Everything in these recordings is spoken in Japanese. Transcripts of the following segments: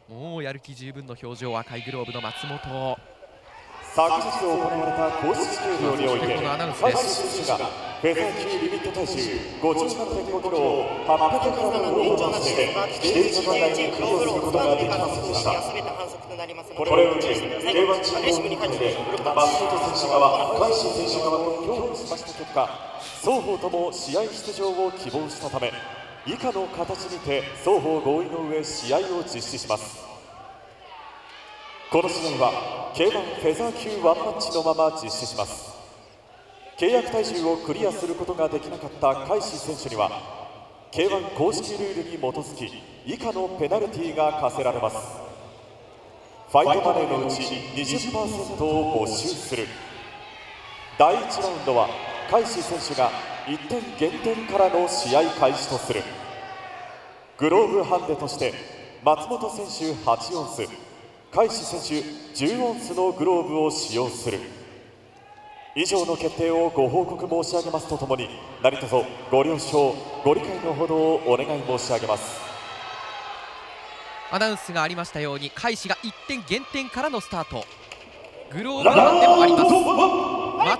もうやる気十分の表情、赤いグローブの松本。 昨日行われた公式計量において、海士選手がフェザー級リミット体重 57.5 キロを800グラムオーバーして規定時間内にクリアすることができませんでした。これを受け、K1 チームに関して松本選手側、海士選手側と協議しました結果、双方とも試合出場を希望したため、以下の形にて双方合意の上試合を実施します。この試合は K1 フェザー級ワンマッチのまま実施します。契約体重をクリアすることができなかった海士選手には K1 公式ルールに基づき以下のペナルティが課せられます。ファイトマネーのうち 20% を没収する。第1ラウンドは海士選手が1点減点からの試合開始とする。グローブハンデとして松本選手8オンス、海士選手10オンスのグローブを使用する。以上の決定をご報告申し上げますとともに、何卒ご了承ご理解のほどをお願い申し上げます。 アナウンスがありましたように、海士が1点減点からのスタート。グローブハンデもあります。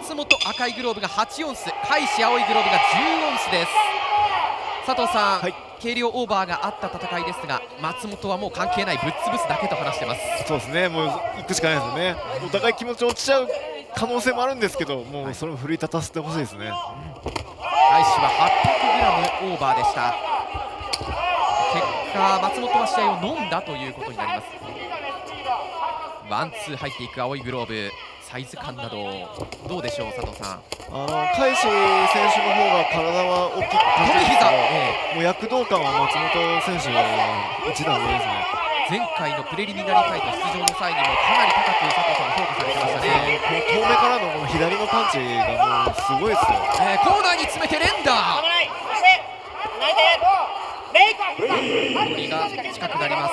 松本赤いグローブが8オンス、海士青いグローブが10オンスです。佐藤さん、はい、軽量オーバーがあった戦いですが、松本はもう関係ない、ぶっ潰すだけと話してます。 そうですね、もう行くしかないですよね。お互い気持ち落ちちゃう可能性もあるんですけど、もうそれを奮い立たせてほしいですね。 海士は 800g オーバーでした。結果、松本は試合を飲んだということになります。ワンツー入っていく青いグローブ、サイズ感などどうでしょう、佐藤さん。 海士選手の方が体は大きく感じるんですけど、もう躍動感は松本選手の一段上ですね。 前回のプレリミナリーファイト出場の際にもかなり高く佐藤さんが評価されてましたね。 遠目からのこの左のパンチがもうすごいですよ。 コーナーに詰めて連打。距離が近くなります。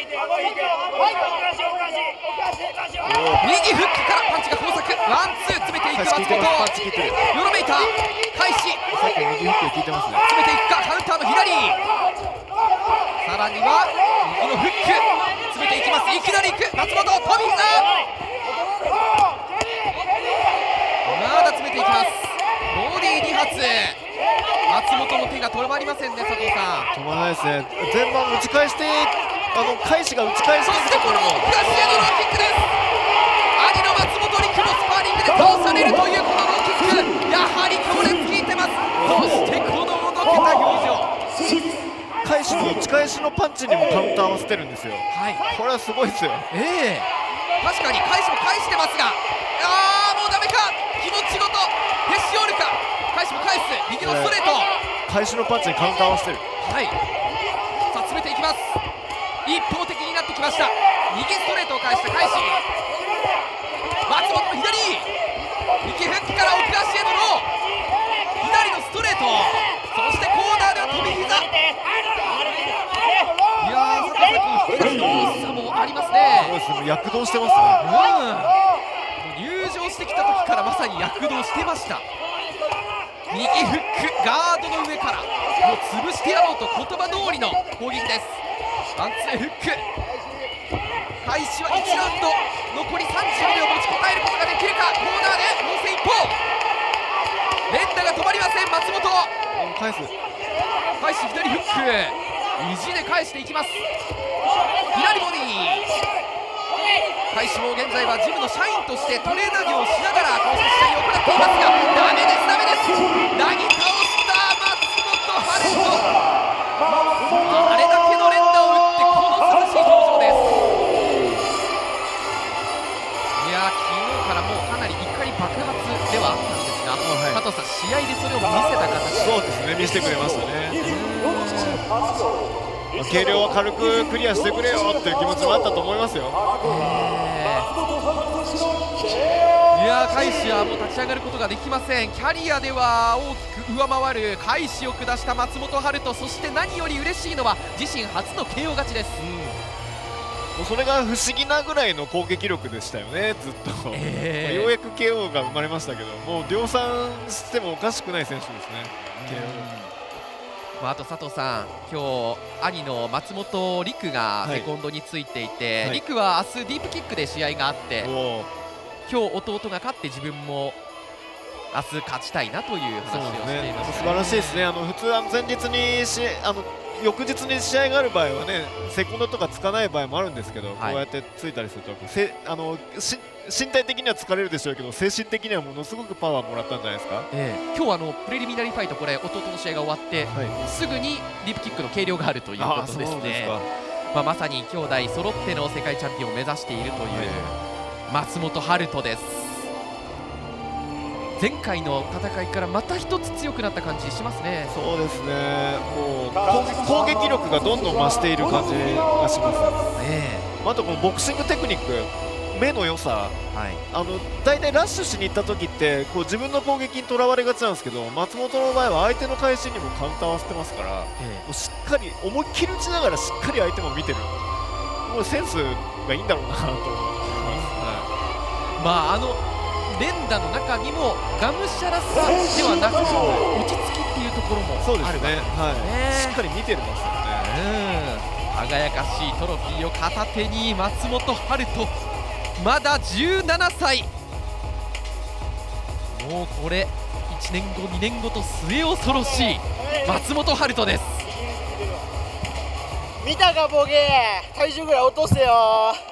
右フックからパンチが交錯、ワンツー詰めていく松本。ヨロメイター、開始。 さっき右フック効いてますね。 詰めていくか、カウンターの左。さらには右のフック詰めていきます。いきなりいく松本、飛び膝。まだ詰めていきます。ボディ2発。松本の手が止まりませんね、佐藤さん。 止まらないですね。前半打ち返して、海士が打ち返して、 そしてこの東へのローキックです。兄の松本陸もスパーリングで倒されるというこのローキック、やはり強烈効いてます。そしてこのおどけた表情。 海士の打ち返しのパンチにもカウンター合わせてるんですよ。 はい、 これはすごいですよ。 確かに海士も返してますが、もうダメか、気持ちごとへし折るか。海士も返す、右のストレート。 海士のパンチにカウンター合わせてる。 はい、さあ詰めていきます。一方的になってきました。右ストレートを返した海士。松本の左、右フックから奥足へのロー、左のストレート、そしてコーナーでは飛び膝。いやー、佐藤さん、この引き出しの多さもありますね。 そうですね、躍動してますね。 入場してきた時からまさに躍動してました。右フック、ガードの上からもう潰してやろうと言葉通りの攻撃です。ワンツーフック、開始は1ラウンド残り30秒持ちこたえることができるか。コーナーで脳戦一方、連打が止まりません。松本返す、 開始左フック、意地で返していきます。左ボディ、開始も現在はジムの社員としてトレーナー業をしながらこうした試合を行っていますが、ダメです、ダメです。なぎ倒した松本春人。あれだけの連打を打ってこの涼しい表情です。いやー、昨日からもうかなり怒り爆発ではあったんですが、加藤さん、試合でそれを見せた形。 そうですね、見せてくれましたね。軽量は軽くクリアしてくれよっていう気持ちもあったと思いますよ。 いやー、海士はもう立ち上がることができません。キャリアでは大きく上回る海士を下した松本春人、そして何より嬉しいのは自身初の KO 勝ちです。 もうそれが不思議なぐらいの攻撃力でしたよね、ずっと。ようやく KO が生まれましたけど、もう量産してもおかしくない選手ですね。 あと佐藤さん、今日兄の松本陸がセコンドについていて、陸は明日ディープキックで試合があって、今日弟が勝って自分も明日勝ちたいなという話をしています。 素晴らしいですね。普通前日に翌日に試合がある場合はね、セコンドとかつかない場合もあるんですけど、こうやってついたりすると身体的には疲れるでしょうけど、精神的にはものすごくパワーもらったんじゃないですか。 今日プレリミナリーファイト、これ弟の試合が終わって、すぐにディープキックの計量があるということですね。まさに兄弟揃っての世界チャンピオンを目指しているという松本遥斗です。前回の戦いからまた一つ強くなった感じしますね。 そうですね、もう攻撃力がどんどん増している感じがします。あとこのボクシングテクニック、目の良さ、大体ラッシュしに行った時って自分の攻撃にとらわれがちなんですけど、松本の場合は相手の返しにもカウンターをしてますから、もうしっかり思いっきり打ちながらしっかり相手も見てる、もうセンスがいいんだろうなと思います。 連打の中にもがむしゃらさではなく落ち着きっていうところもあるわけですね。 しっかり見てますよね。 輝かしいトロフィーを片手に松本遥斗、まだ17歳。もうこれ1年後2年後と末恐ろしい松本遥斗です。 見たかボケ、体重ぐらい落とせよ。